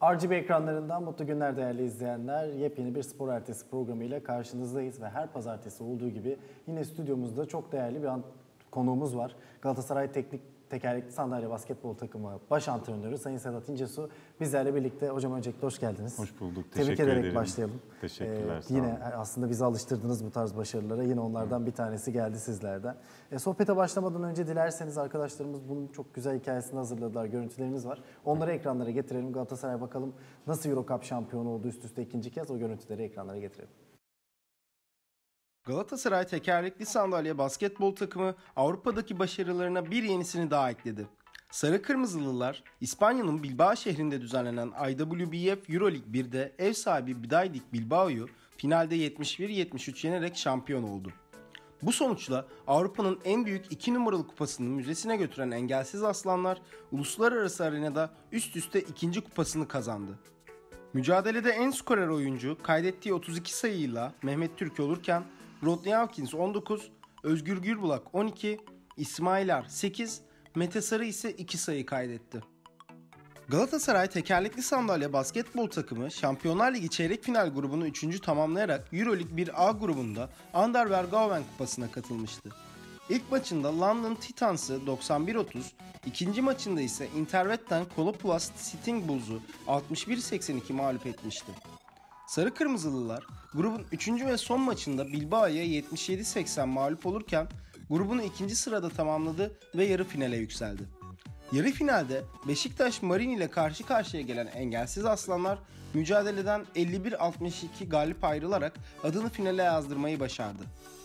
RGB ekranlarından mutlu günler değerli izleyenler. Yepyeni bir spor ertesi programıyla karşınızdayız ve her pazartesi olduğu gibi yine stüdyomuzda çok değerli bir konuğumuz var. Galatasaray Teknik Tekerlekli Sandalye Basketbol Takımı baş antrenörü Sayın Sedat İncesu bizlerle birlikte. Hocam öncelikle hoş geldiniz. Hoş bulduk. Tebrik ederek başlayalım. Teşekkürler. Yine aslında bizi alıştırdınız bu tarz başarılara. Yine onlardan bir tanesi geldi sizlerden. Sohbete başlamadan önce dilerseniz arkadaşlarımız bunun çok güzel hikayesini hazırladılar. Görüntülerimiz var. Onları ekranlara getirelim. Galatasaray bakalım nasıl Euro Cup şampiyonu oldu üst üste ikinci kez. O görüntüleri ekranlara getirelim. Galatasaray Tekerlekli Sandalye Basketbol Takımı Avrupa'daki başarılarına bir yenisini daha ekledi. Sarı Kırmızılılar, İspanya'nın Bilbao şehrinde düzenlenen IWBF Euroleague 1'de ev sahibi Bidaydek Bilbao'yu finalde 71-73 yenerek şampiyon oldu. Bu sonuçla Avrupa'nın en büyük 2 numaralı kupasını müzesine götüren engelsiz aslanlar, uluslararası arenada üst üste ikinci kupasını kazandı. Mücadelede en skorer oyuncu kaydettiği 32 sayıyla Mehmet Türk olurken, Rodney Hawkins 19, Özgür Gürbulak 12, İsmailar 8, Mete Sarı ise 2 sayı kaydetti. Galatasaray Tekerlekli Sandalye Basketbol Takımı Şampiyonlar Ligi çeyrek final grubunu 3. tamamlayarak Euroleague 1A grubunda Anderberghaven Kupası'na katılmıştı. İlk maçında London Titans'ı 91-30, ikinci maçında ise Intervet'ten Kolopulas Sitting Bulls'u 61-82 mağlup etmişti. Sarı Kırmızılılar grubun 3. ve son maçında Bilbao'ya 77-80 mağlup olurken grubunu 2. sırada tamamladı ve yarı finale yükseldi. Yarı finalde Beşiktaş Marin ile karşı karşıya gelen engelsiz aslanlar mücadeleden 51-62 galip ayrılarak adını finale yazdırmayı başardı.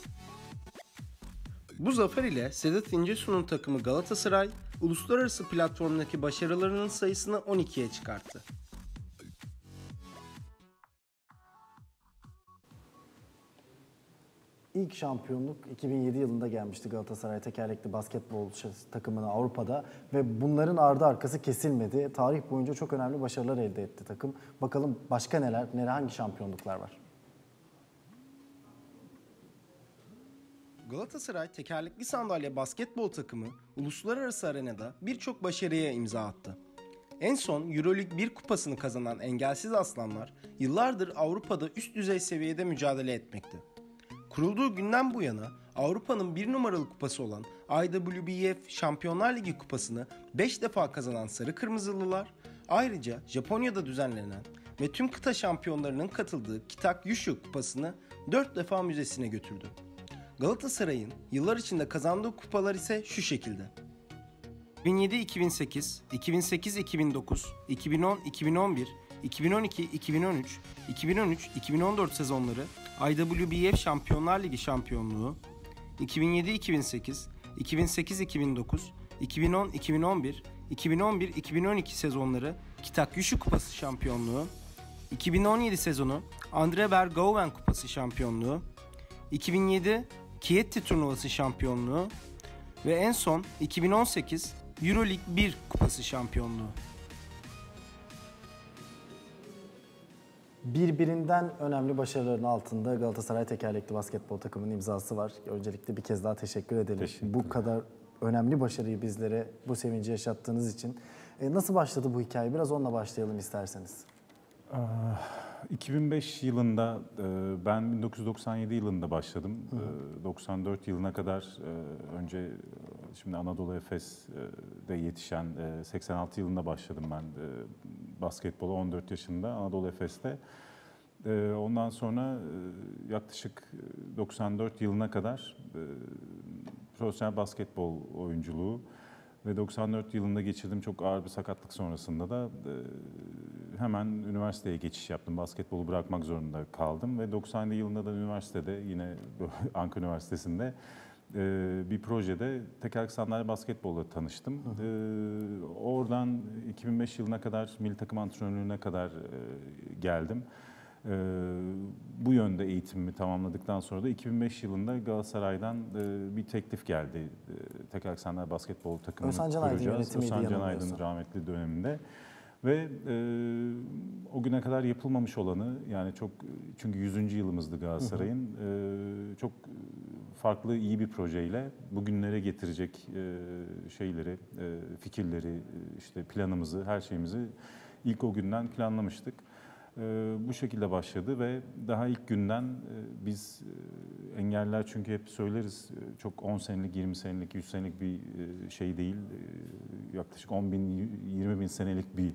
Bu zafer ile Sedat İncesu'nun takımı Galatasaray, uluslararası platformdaki başarılarının sayısını 12'ye çıkarttı. İlk şampiyonluk 2007 yılında gelmişti Galatasaray Tekerlekli Basketbol takımına Avrupa'da ve bunların ardı arkası kesilmedi. Tarih boyunca çok önemli başarılar elde etti takım. Bakalım başka neler, hangi şampiyonluklar var? Galatasaray Tekerlekli Sandalye Basketbol Takımı uluslararası arenada birçok başarıya imza attı. En son Euroleague 1 kupasını kazanan engelsiz aslanlar yıllardır Avrupa'da üst düzey seviyede mücadele etmekte. Kurulduğu günden bu yana Avrupa'nın 1 numaralı kupası olan IWBF Şampiyonlar Ligi kupasını 5 defa kazanan Sarı Kırmızılılar, ayrıca Japonya'da düzenlenen ve tüm kıta şampiyonlarının katıldığı Kitakyushu kupasını 4 defa müzesine götürdü. Galatasaray'ın yıllar içinde kazandığı kupalar ise şu şekilde: 2007-2008, 2008-2009, 2010-2011, 2012-2013, 2013-2014 sezonları IWBF Şampiyonlar Ligi şampiyonluğu, 2007-2008, 2008-2009, 2010-2011, 2011-2012 sezonları Kitakyushu Kupası şampiyonluğu, 2017 sezonu Anderberghaven Kupası şampiyonluğu, 2007 Chieti turnuvası şampiyonluğu ve en son 2018 Euroleague 1 kupası şampiyonluğu. Birbirinden önemli başarıların altında Galatasaray Tekerlekli Basketbol Takımı'nın imzası var. Öncelikle bir kez daha teşekkür edelim. Bu kadar önemli başarıyı bizlere, bu sevinci yaşattığınız için. Nasıl başladı bu hikaye? Biraz onunla başlayalım isterseniz. 2005 yılında ben 1997 yılında başladım. 94 yılına kadar önce şimdi Anadolu Efes'de yetişen 86 yılında başladım ben basketbola 14 yaşında Anadolu Efes'te. Ondan sonra yaklaşık 94 yılına kadar profesyonel basketbol oyunculuğu ve 94 yılında geçirdiğim çok ağır bir sakatlık sonrasında da hemen üniversiteye geçiş yaptım. Basketbolu bırakmak zorunda kaldım ve 97 yılında da üniversitede yine Ankara Üniversitesi'nde bir projede tekerlekli sandalye basketbolla tanıştım. Oradan 2005 yılına kadar milli takım antrenörlüğüne kadar geldim. Bu yönde eğitimimi tamamladıktan sonra da 2005 yılında Galatasaray'dan bir teklif geldi. Tekerlekli sandalye basketbol takımını kuracağız. Özcan Can Aydın rahmetli döneminde. Ve o güne kadar yapılmamış olanı, yani çok, çünkü 100. yılımızdı Galatasaray'ın, çok farklı iyi bir projeyle bugünlere getirecek şeyleri, fikirleri, işte planımızı, her şeyimizi ilk o günden planlamıştık. Bu şekilde başladı ve daha ilk günden biz engelliler, çünkü hep söyleriz, çok 10 senelik, 20 senelik, 100 senelik bir şey değil. Yaklaşık 10 bin, 20 bin senelik bir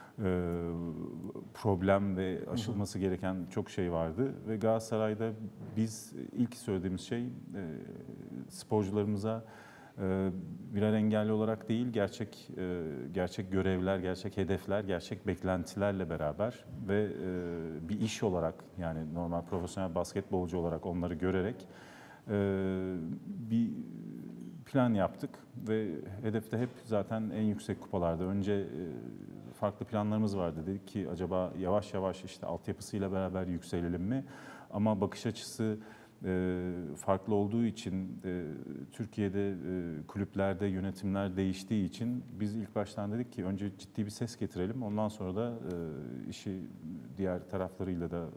problem ve aşılması gereken çok şey vardı. Ve Galatasaray'da biz ilk söylediğimiz şey sporcularımıza birer engelli olarak değil, gerçek görevler, gerçek hedefler, gerçek beklentilerle beraber ve bir iş olarak, yani normal profesyonel basketbolcu olarak onları görerek bir plan yaptık ve hedefte hep zaten en yüksek kupalarda. Önce farklı planlarımız vardı. Dedik ki acaba yavaş yavaş işte altyapısıyla beraber yükselelim mi? Ama bakış açısı farklı olduğu için, Türkiye'de kulüplerde yönetimler değiştiği için biz ilk baştan dedik ki önce ciddi bir ses getirelim. Ondan sonra da işi diğer taraflarıyla da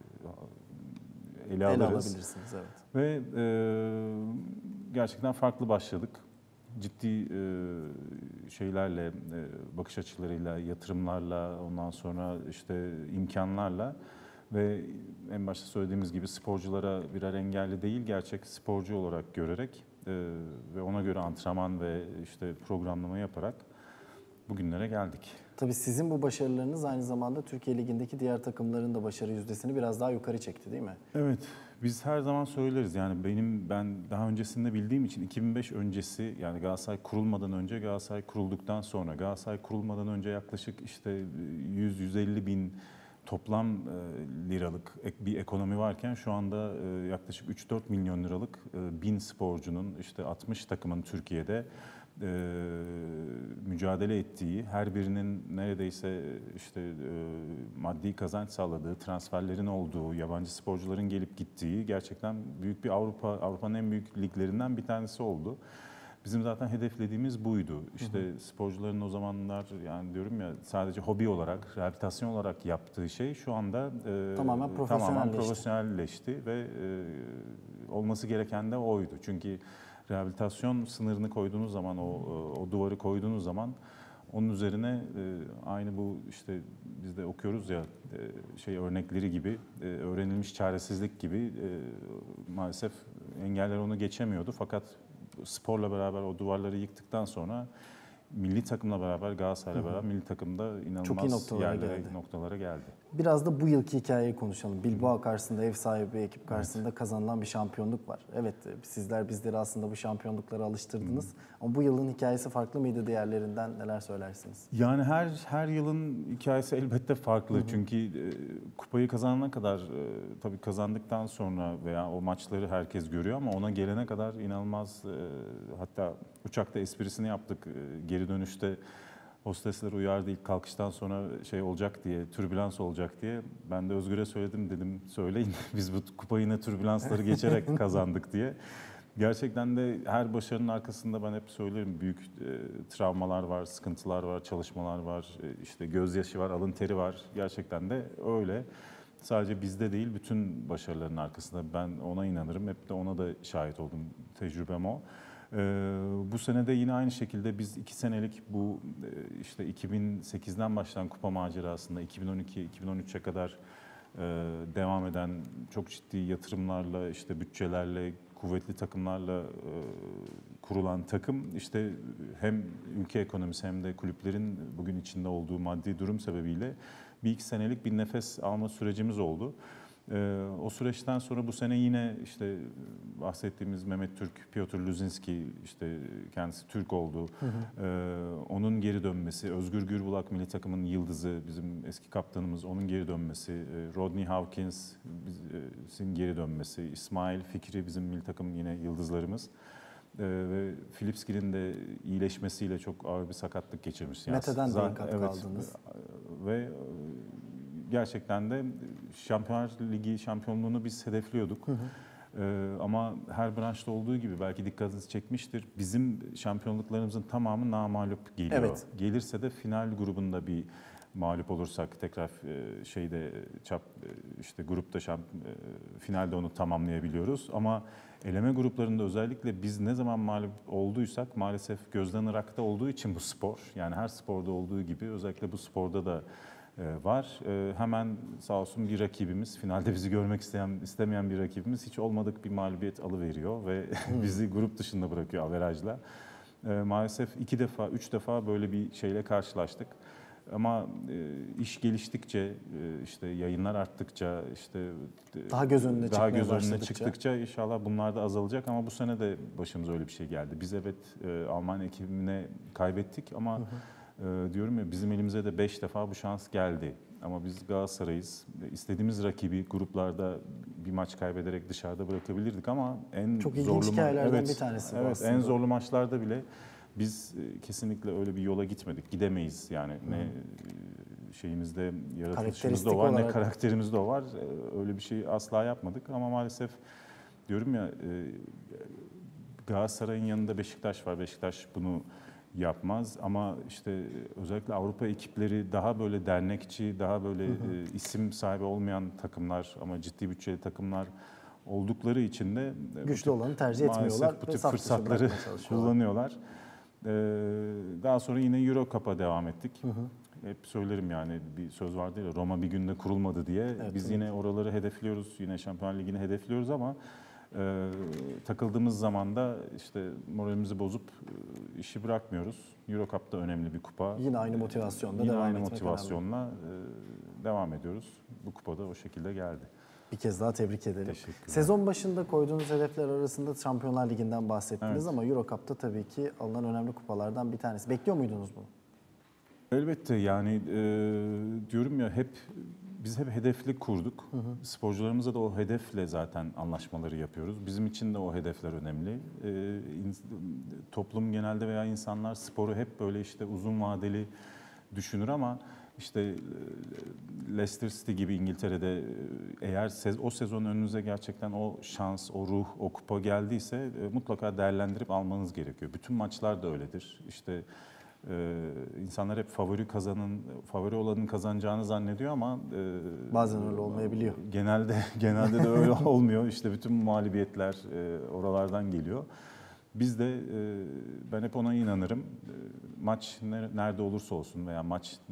ele alırız. alabilirsiniz, evet. Ve gerçekten farklı başladık. Ciddi şeylerle, bakış açılarıyla, yatırımlarla, ondan sonra işte imkanlarla ve en başta söylediğimiz gibi sporculara birer engelli değil, gerçek sporcu olarak görerek ve ona göre antrenman ve işte programlama yaparak bugünlere geldik. Tabii sizin bu başarılarınız aynı zamanda Türkiye Ligi'ndeki diğer takımların da başarı yüzdesini biraz daha yukarı çekti, değil mi? Evet, biz her zaman söyleriz, yani ben daha öncesinde bildiğim için 2005 öncesi, yani Galatasaray kurulmadan önce, Galatasaray kurulduktan sonra, Galatasaray kurulmadan önce yaklaşık işte 100-150 bin toplam liralık bir ekonomi varken şu anda yaklaşık 3-4 milyon liralık 1000 sporcunun, işte 60 takımın Türkiye'de mücadele ettiği, her birinin neredeyse işte maddi kazanç sağladığı, transferlerin olduğu, yabancı sporcuların gelip gittiği gerçekten büyük bir Avrupa'nın en büyük liglerinden bir tanesi oldu. Bizim zaten hedeflediğimiz buydu. İşte sporcuların o zamanlar, yani diyorum ya, sadece hobi olarak, rehabilitasyon olarak yaptığı şey şu anda Tamamen profesyonelleşti ve olması gereken de oydu. Çünkü rehabilitasyon sınırını koyduğunuz zaman, o duvarı koyduğunuz zaman onun üzerine aynı bu işte biz de okuyoruz ya örnekleri gibi, öğrenilmiş çaresizlik gibi maalesef engeller onu geçemiyordu. Fakat sporla beraber o duvarları yıktıktan sonra milli takımla beraber, Galatasaray'la beraber milli takımda inanılmaz noktalara geldi. Biraz da bu yılki hikayeyi konuşalım. Bilbao karşısında, ev sahibi ekip karşısında kazanılan bir şampiyonluk var. Evet, sizler bizleri aslında bu şampiyonluklara alıştırdınız. Ama bu yılın hikayesi farklı mıydı diğerlerinden, neler söylersiniz? Yani her yılın hikayesi elbette farklı. Çünkü kupayı kazanana kadar, tabii kazandıktan sonra veya o maçları herkes görüyor ama ona gelene kadar inanılmaz, hatta uçakta esprisini yaptık. Geri dönüşte hostesler uyardı ilk kalkıştan sonra olacak diye, türbülans olacak diye. Ben de Özgür'e söyledim, dedim söyleyin biz bu kupayı yine türbülansları geçerek kazandık diye. Gerçekten de her başarının arkasında ben hep söylerim, büyük travmalar var, sıkıntılar var, çalışmalar var, işte gözyaşı var, alın teri var. Gerçekten de öyle. Sadece bizde değil, bütün başarıların arkasında ben ona inanırım. Hep de ona da şahit oldum, tecrübem o. Bu sene de yine aynı şekilde biz 2 senelik bu işte 2008'den başlayan kupa macerasında 2012-2013'e kadar devam eden çok ciddi yatırımlarla, işte bütçelerle, kuvvetli takımlarla kurulan takım, işte hem ülke ekonomisi hem de kulüplerin bugün içinde olduğu maddi durum sebebiyle bir 2 senelik bir nefes alma sürecimiz oldu. O süreçten sonra bu sene yine işte bahsettiğimiz Mehmet Türk, Piotr Luzinski, işte kendisi Türk oldu. Onun geri dönmesi, Özgür Gürbulak milli takımın yıldızı, bizim eski kaptanımız, onun geri dönmesi, Rodney Hawkins'in geri dönmesi, İsmail Fikri bizim milli takım yine yıldızlarımız. Ve Filipski'nin de iyileşmesiyle çok ağır bir sakatlık geçirmiş. Mete'den de kaldınız. Ve gerçekten de Şampiyonlar Ligi şampiyonluğunu biz hedefliyorduk. Ama her branşta olduğu gibi belki dikkatinizi çekmiştir. Bizim şampiyonluklarımızın tamamı namağlup geliyor. Evet. Gelirse de final grubunda bir mağlup olursak tekrar işte grupta finalde onu tamamlayabiliyoruz. Ama eleme gruplarında özellikle biz ne zaman mağlup olduysak maalesef gözden ırakta olduğu için bu spor, yani her sporda olduğu gibi özellikle bu sporda da var. Hemen sağ olsun bir rakibimiz, finalde bizi görmek istemeyen bir rakibimiz hiç olmadık bir mağlubiyet alıveriyor ve bizi grup dışında bırakıyor averajla. Maalesef 2 defa, 3 defa böyle bir şeyle karşılaştık. Ama iş geliştikçe, işte yayınlar arttıkça, işte daha göz önüne çıktıkça inşallah bunlar da azalacak. Ama bu sene de başımıza öyle bir şey geldi. Biz evet Alman ekibine kaybettik ama diyorum ya bizim elimize de 5 defa bu şans geldi. Ama biz Galatasaray'ız. İstediğimiz rakibi gruplarda bir maç kaybederek dışarıda bırakabilirdik ama çok ilginç hikayelerden bir tanesi bu aslında. En zorlu maçlarda bile biz kesinlikle öyle bir yola gitmedik. Gidemeyiz yani. Ne şeyimizde, yaratılışımızda o var, ne karakterimizde o var. Öyle bir şey asla yapmadık ama maalesef diyorum ya Galatasaray'ın yanında Beşiktaş var. Beşiktaş bunu yapmaz ama işte özellikle Avrupa ekipleri daha böyle dernekçi, daha böyle isim sahibi olmayan takımlar ama ciddi bütçeli takımlar oldukları için de güçlü olanı tercih etmiyorlar. Bu tip fırsatları kullanıyorlar. Daha sonra yine Euro Cup'a devam ettik. Hep söylerim yani bir söz vardı ya Roma bir günde kurulmadı diye. Evet, biz yine oraları hedefliyoruz. Yine Şampiyonlar Ligi'ni hedefliyoruz ama takıldığımız zaman da işte moralimizi bozup işi bırakmıyoruz. Euro Cup'ta önemli bir kupa. Yine aynı motivasyonla yine aynı motivasyonla devam ediyoruz. Bu kupada o şekilde geldi. Bir kez daha tebrik edelim. Sezon başında koyduğunuz hedefler arasında Şampiyonlar Ligi'nden bahsettiniz ama Euro Cup'ta tabii ki alınan önemli kupalardan bir tanesi. Bekliyor muydunuz bunu? Elbette yani diyorum ya biz hep hedefli kurduk. Sporcularımıza da o hedefle zaten anlaşmaları yapıyoruz. Bizim için de o hedefler önemli. Toplum genelde veya insanlar sporu hep böyle işte uzun vadeli düşünür ama işte Leicester City gibi İngiltere'de eğer o sezon önünüze gerçekten o şans, o ruh, o kupa geldiyse mutlaka değerlendirip almanız gerekiyor. Bütün maçlar da öyledir. İşte insanlar hep favori olanın kazanacağını zannediyor ama bazen öyle olmayabiliyor. Genelde de öyle olmuyor. İşte bütün mağlubiyetler oralardan geliyor. Biz de ben hep ona inanırım. Maç nerede olursa olsun veya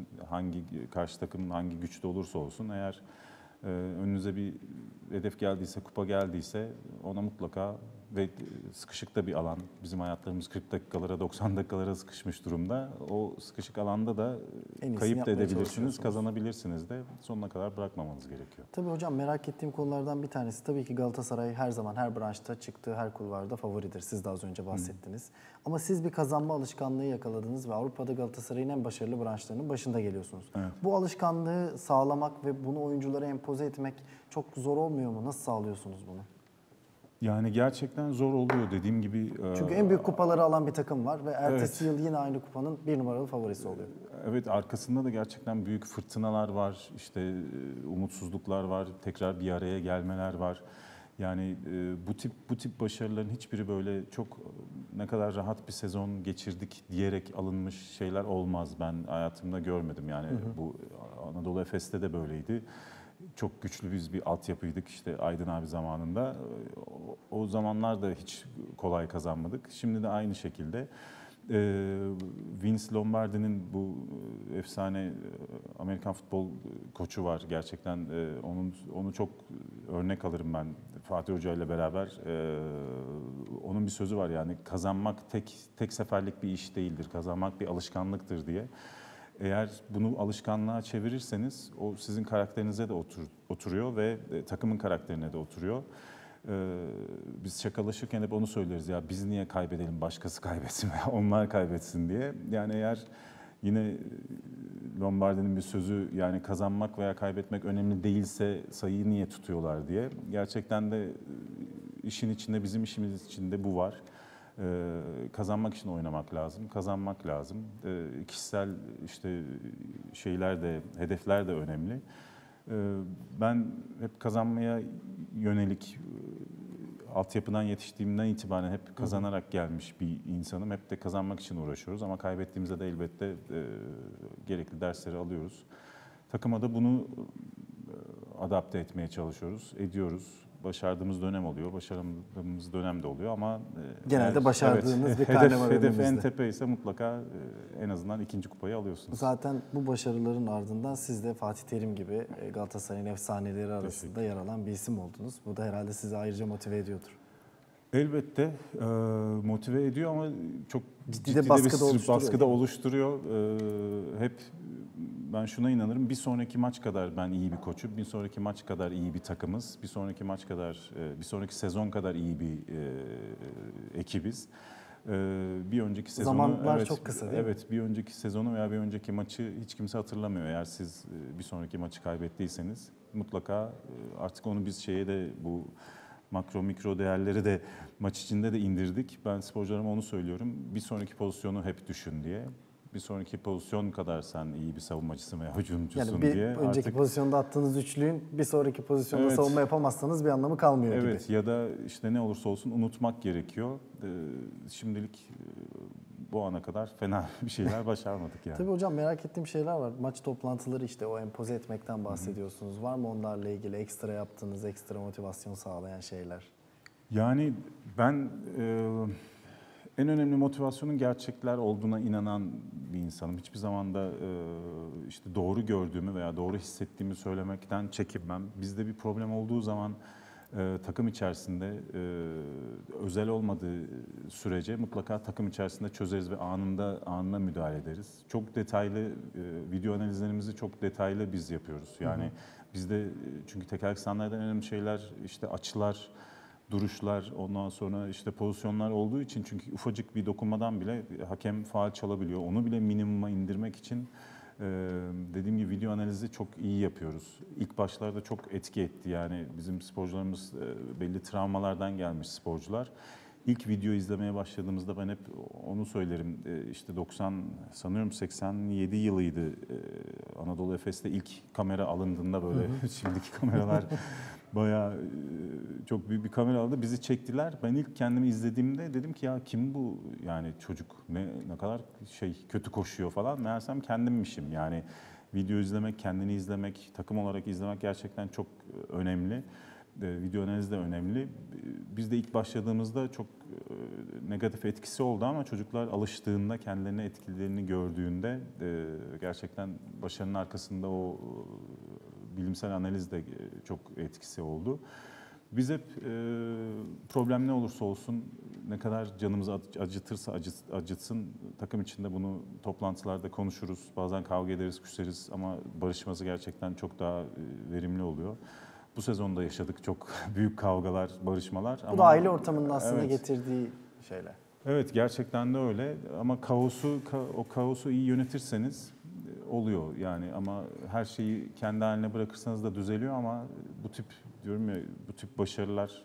karşı takımın hangi güçte olursa olsun eğer önünüze bir hedef geldiyse, kupa geldiyse ona mutlaka ve sıkışık da bir alan. Bizim hayatlarımız 40 dakikalara, 90 dakikalara sıkışmış durumda. O sıkışık alanda da kayıp da edebilirsiniz, kazanabilirsiniz de sonuna kadar bırakmamanız gerekiyor. Tabii hocam merak ettiğim konulardan bir tanesi tabii ki Galatasaray her zaman her branşta çıktığı her kulvarda favoridir. Siz de az önce bahsettiniz. Ama siz bir kazanma alışkanlığı yakaladınız ve Avrupa'da Galatasaray'ın en başarılı branşlarının başında geliyorsunuz. Evet. Bu alışkanlığı sağlamak ve bunu oyunculara empoze etmek çok zor olmuyor mu? Nasıl sağlıyorsunuz bunu? Yani gerçekten zor oluyor dediğim gibi. Çünkü en büyük kupaları alan bir takım var ve ertesi yıl yine aynı kupanın 1 numaralı favorisi oluyor. Evet, arkasında da gerçekten büyük fırtınalar var, işte umutsuzluklar var, tekrar bir araya gelmeler var. Yani bu tip başarıların hiçbiri böyle çok ne kadar rahat bir sezon geçirdik diyerek alınmış şeyler olmaz. Ben hayatımda görmedim yani bu Anadolu Efes'te de böyleydi. Çok güçlü bir altyapıydık işte Aydın abi zamanında. O zamanlar da hiç kolay kazanmadık. Şimdi de aynı şekilde. Vince Lombardi'nin bu efsane Amerikan futbol koçu var. Gerçekten onu çok örnek alırım ben Fatih Hoca ile beraber. Onun bir sözü var yani kazanmak tek seferlik bir iş değildir. Kazanmak bir alışkanlıktır diye. Eğer bunu alışkanlığa çevirirseniz o sizin karakterinize de oturuyor ve takımın karakterine de oturuyor. Biz şakalaşırken hep onu söyleriz ya biz niye kaybedelim başkası kaybetsin veya onlar kaybetsin diye. Yani eğer yine Lombardi'nin bir sözü yani kazanmak veya kaybetmek önemli değilse sayıyı niye tutuyorlar diye. Gerçekten de işin içinde bizim işimiz içinde bu var. Kazanmak için oynamak lazım, kazanmak lazım. Kişisel işte hedefler de önemli. Ben hep kazanmaya yönelik altyapıdan yetiştiğimden itibaren hep kazanarak gelmiş bir insanım. Hep de kazanmak için uğraşıyoruz ama kaybettiğimizde de elbette gerekli dersleri alıyoruz. Takıma da bunu adapte etmeye çalışıyoruz, ediyoruz. Başardığımız dönem oluyor, başaramadığımız dönem de oluyor ama genelde başardığınız bir hedef, karne var hedef en önümüzde. tepe ise mutlaka en azından ikinci kupayı alıyorsunuz. Zaten bu başarıların ardından siz de Fatih Terim gibi Galatasaray'ın efsaneleri arasında yer alan bir isim oldunuz. Bu da herhalde sizi ayrıca motive ediyordur. Elbette motive ediyor ama çok Ciddi de baskı da oluşturuyor. Hep ben şuna inanırım. Bir sonraki maç kadar ben iyi bir koçum, bir sonraki maç kadar iyi bir takımız, bir sonraki maç kadar, bir sonraki sezon kadar iyi bir ekibiz. Bir önceki sezonu Zamanlar çok kısa değil mi? Evet, bir önceki sezonu veya bir önceki maçı hiç kimse hatırlamıyor. Eğer siz bir sonraki maçı kaybettiyseniz mutlaka artık onu biz bu makro mikro değerleri de maç içinde de indirdik. Ben sporcularıma onu söylüyorum. Bir sonraki pozisyonu hep düşün diye. Bir sonraki pozisyon kadar sen iyi bir savunmacısın veya hücumcusun Yani bir diye. önceki pozisyonda attığınız üçlüğün bir sonraki pozisyonda savunma yapamazsanız bir anlamı kalmıyor gibi. Evet, ya da işte ne olursa olsun unutmak gerekiyor. Şimdilik bu ana kadar fena bir şeyler başarmadık yani. Tabii hocam, merak ettiğim şeyler var. Maç toplantıları, işte o empoze etmekten bahsediyorsunuz. Var mı onlarla ilgili ekstra yaptığınız, ekstra motivasyon sağlayan şeyler? Yani ben en önemli motivasyonun gerçekler olduğuna inanan bir insanım. Hiçbir zaman da işte doğru gördüğümü veya doğru hissettiğimi söylemekten çekinmem. Bizde bir problem olduğu zaman takım içerisinde özel olmadığı sürece mutlaka takım içerisinde çözeriz ve anında müdahale ederiz. Çok detaylı video analizlerimizi çok detaylı biz yapıyoruz. Yani bizde çünkü tekerlek standartlarında en önemli şeyler işte açılar, duruşlar, ondan sonra işte pozisyonlar olduğu için, çünkü ufacık bir dokunmadan bile hakem faul çalabiliyor. Onu bile minimuma indirmek için dediğim gibi video analizi çok iyi yapıyoruz. İlk başlarda çok etki etti. Yani bizim sporcularımız belli travmalardan gelmiş sporcular. İlk video izlemeye başladığımızda ben hep onu söylerim. İşte 87 yılıydı. Anadolu Efes'te ilk kamera alındığında böyle şimdiki kameralar bayağı çok büyük bir kamera aldı. Bizi çektiler. Ben ilk kendimi izlediğimde dedim ki ya kim bu yani çocuk ne kadar kötü koşuyor falan. Meğersem kendimmişim. Yani video izlemek, kendini izlemek, takım olarak izlemek gerçekten çok önemli. Video analiz de önemli. Biz de ilk başladığımızda çok negatif etkisi oldu ama çocuklar alıştığında, kendilerine etkilerini gördüğünde gerçekten başarının arkasında o bilimsel analiz de çok etkisi oldu. Biz hep problem ne olursa olsun, ne kadar canımızı acıtırsa acıtsın, takım içinde bunu toplantılarda konuşuruz. Bazen kavga ederiz, küseriz ama barışması gerçekten çok daha verimli oluyor. Bu sezonda yaşadık çok büyük kavgalar, barışmalar. Bu da aile ortamının aslında getirdiği şeyler. Evet, gerçekten de öyle ama o kaosu iyi yönetirseniz oluyor yani, ama her şeyi kendi haline bırakırsanız da düzeliyor ama bu tip başarılar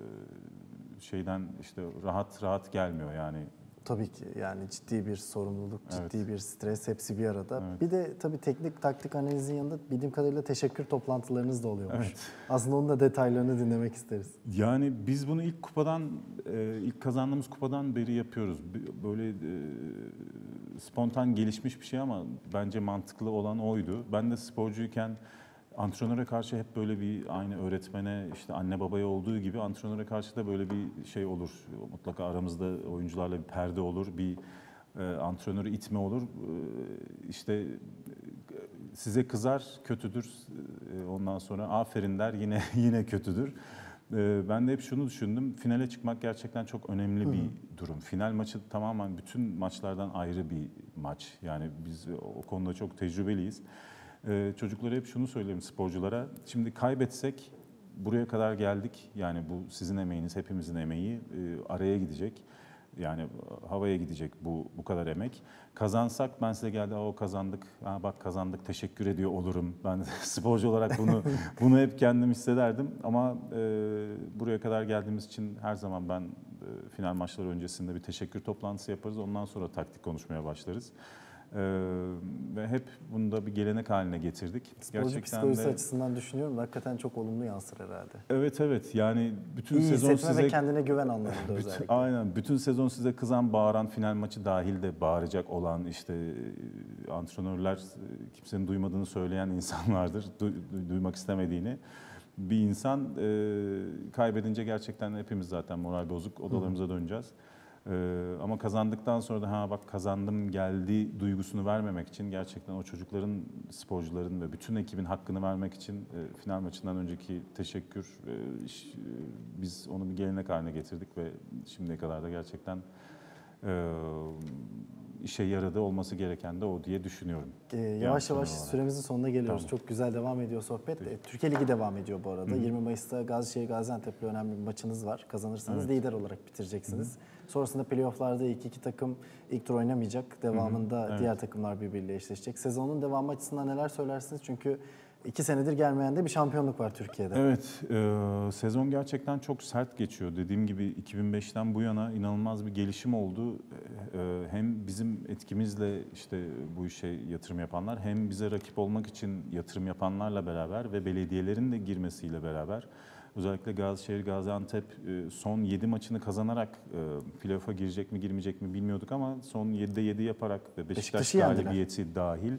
işte rahat gelmiyor yani. Tabii ki yani ciddi bir sorumluluk, ciddi Evet. bir stres, hepsi bir arada. Evet. Bir de tabii teknik taktik analizin yanında bildiğim kadarıyla teşekkür toplantılarınız da oluyormuş. Evet. Aslında onun da detaylarını dinlemek isteriz. Yani biz bunu ilk kazandığımız kupadan beri yapıyoruz. Böyle spontan gelişmiş bir şey ama bence mantıklı olan oydu. Ben de sporcuyken antrenöre karşı hep böyle bir, aynı öğretmene, işte anne babaya olduğu gibi antrenöre karşı da böyle bir şey olur. Mutlaka aramızda oyuncularla bir perde olur, bir antrenörü itme olur. İşte size kızar, kötüdür. Ondan sonra aferin der, yine kötüdür. Ben de hep şunu düşündüm. Finale çıkmak gerçekten çok önemli bir durum. Final maçı tamamen bütün maçlardan ayrı bir maç. Yani biz o konuda çok tecrübeliyiz. Çocuklara hep şunu söylerim, sporculara. Şimdi kaybetsek buraya kadar geldik. Yani bu sizin emeğiniz, hepimizin emeği araya gidecek. Yani havaya gidecek bu kadar emek. Kazansak ben size kazandık, bak kazandık, teşekkür ediyor olurum. Ben sporcu olarak bunu hep kendim hissederdim. Ama buraya kadar geldiğimiz için her zaman ben final maçları öncesinde bir teşekkür toplantısı yaparız. Ondan sonra taktik konuşmaya başlarız. Ve hep bunu da bir gelenek haline getirdik. Sporcu psikolojisi açısından düşünüyorum da hakikaten çok olumlu yansır herhalde. Evet yani bütün İyi sezon hissetme size ve kendine güven anlamında özellikle. aynen bütün sezon size kızan, bağıran, final maçı dahil de bağıracak olan işte antrenörler, kimsenin duymadığını söyleyen insanlardır. Duymak istemediğini. Bir insan kaybedince gerçekten hepimiz zaten moral bozuk, odalarımıza döneceğiz. Ama kazandıktan sonra da bak kazandım geldi duygusunu vermemek için gerçekten o çocukların, sporcuların ve bütün ekibin hakkını vermek için final maçından önceki teşekkür, biz onu bir gelenek haline getirdik ve şimdiye kadar da gerçekten işe yaradı, olması gereken de o diye düşünüyorum. Yavaş yavaş süremizin sonuna geliyoruz. Tamam. Çok güzel devam ediyor sohbet. Türkiye Ligi devam ediyor bu arada. 20 Mayıs'ta Gazişehir Gaziantep'le önemli bir maçınız var. Kazanırsanız lider olarak bitireceksiniz. Sonrasında playoff'larda ilk iki takım ilk tur oynamayacak. Devamında diğer takımlar birbiriyle eşleşecek. Sezonun devamı açısından neler söylersiniz? Çünkü 2 senedir gelmeyen de bir şampiyonluk var Türkiye'de. Evet, sezon gerçekten çok sert geçiyor. Dediğim gibi 2005'ten bu yana inanılmaz bir gelişim oldu. Hem bizim etkimizle işte bu işe yatırım yapanlar, hem bize rakip olmak için yatırım yapanlarla beraber ve belediyelerin de girmesiyle beraber, özellikle Gazişehir, Gaziantep son 7 maçını kazanarak playoff'a girecek mi girmeyecek mi bilmiyorduk ama son 7'de 7 yaparak ve Beşiktaş galibiyeti dahil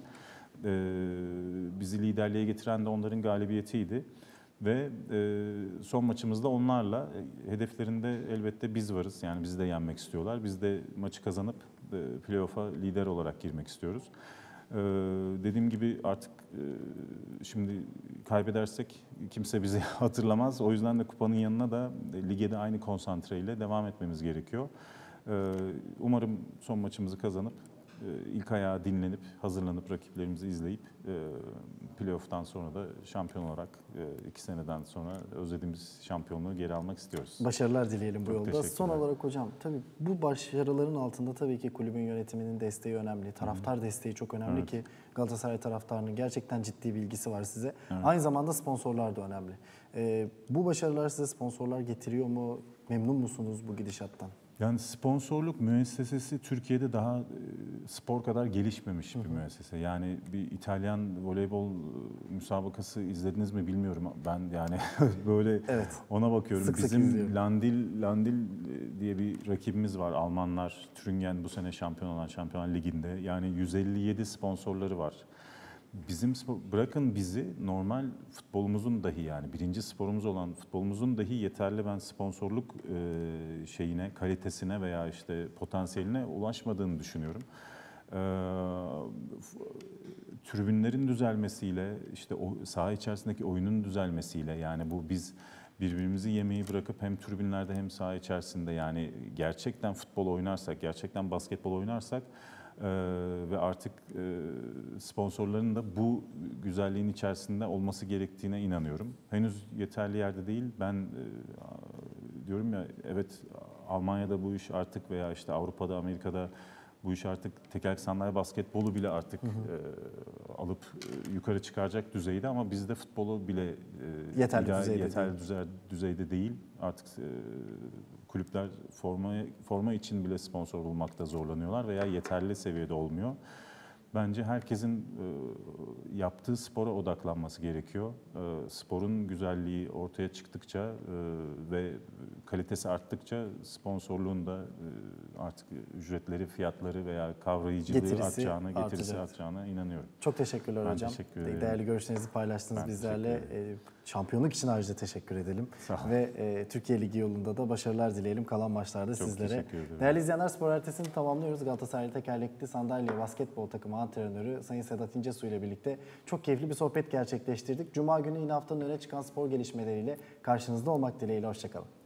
bizi liderliğe getiren de onların galibiyetiydi. Ve son maçımızda onlarla, hedeflerinde elbette biz varız. Yani bizi de yenmek istiyorlar. Biz de maçı kazanıp playoff'a lider olarak girmek istiyoruz. Dediğim gibi artık şimdi kaybedersek kimse bizi hatırlamaz. O yüzden de kupanın yanına da lige de aynı konsantreyle devam etmemiz gerekiyor. Umarım son maçımızı kazanıp ilk ayağı dinlenip, hazırlanıp, rakiplerimizi izleyip playoff'tan sonra da şampiyon olarak 2 seneden sonra özlediğimiz şampiyonluğu geri almak istiyoruz. Başarılar dileyelim bu yolda. Son olarak hocam, tabii bu başarıların altında tabii ki kulübün yönetiminin desteği önemli. Taraftar desteği çok önemli ki Galatasaray taraftarının gerçekten ciddi bir ilgisi var size. Aynı zamanda sponsorlar da önemli. Bu başarılar size sponsorlar getiriyor mu? Memnun musunuz bu gidişattan? Yani sponsorluk müessesesi Türkiye'de daha spor kadar gelişmemiş bir müessese. Yani bir İtalyan voleybol müsabakası izlediniz mi bilmiyorum. Ben yani böyle ona bakıyorum. Sık Bizim Landil diye bir rakibimiz var. Almanlar, Thüringen bu sene şampiyon olan Şampiyonlar Ligi'nde. Yani 157 sponsorları var. Bizim bırakın bizi, normal futbolumuzun dahi, yani birinci sporumuz olan futbolumuzun dahi yeterli ben sponsorluk şeyine, kalitesine veya işte potansiyeline ulaşmadığını düşünüyorum. Tribünlerin düzelmesiyle, işte o saha içerisindeki oyunun düzelmesiyle, yani bu biz birbirimizi yemeyi bırakıp hem tribünlerde hem saha içerisinde, yani gerçekten futbol oynarsak, gerçekten basketbol oynarsak ve artık sponsorların da bu güzelliğin içerisinde olması gerektiğine inanıyorum. Henüz yeterli yerde değil. Ben diyorum ya, evet Almanya'da bu iş artık, veya işte Avrupa'da, Amerika'da bu iş artık tekerlekli sandalye basketbolu bile artık alıp yukarı çıkaracak düzeyde, ama bizde futbolu bile yeterli düzeyde değil. Artık kulüpler forma için bile sponsor bulmakta zorlanıyorlar veya yeterli seviyede olmuyor. Bence herkesin yaptığı spora odaklanması gerekiyor. Sporun güzelliği ortaya çıktıkça ve kalitesi arttıkça sponsorluğun da artık ücretleri, fiyatları veya kavrayıcılığı artacağına inanıyorum. Çok teşekkürler ben hocam. Teşekkür ederim. Değerli görüşlerinizi paylaştınız bizlerle. Şampiyonluk için ayrıca teşekkür edelim. Ve Türkiye Ligi yolunda da başarılar dileyelim kalan maçlarda sizlere. Değerli izleyenler, Spor Ertesi'ni tamamlıyoruz. Galatasaray tekerlekli sandalye basketbol takımı antrenörü Sayın Sedat İncesu ile birlikte çok keyifli bir sohbet gerçekleştirdik. Cuma günü yine haftanın öne çıkan spor gelişmeleriyle karşınızda olmak dileğiyle. Hoşçakalın.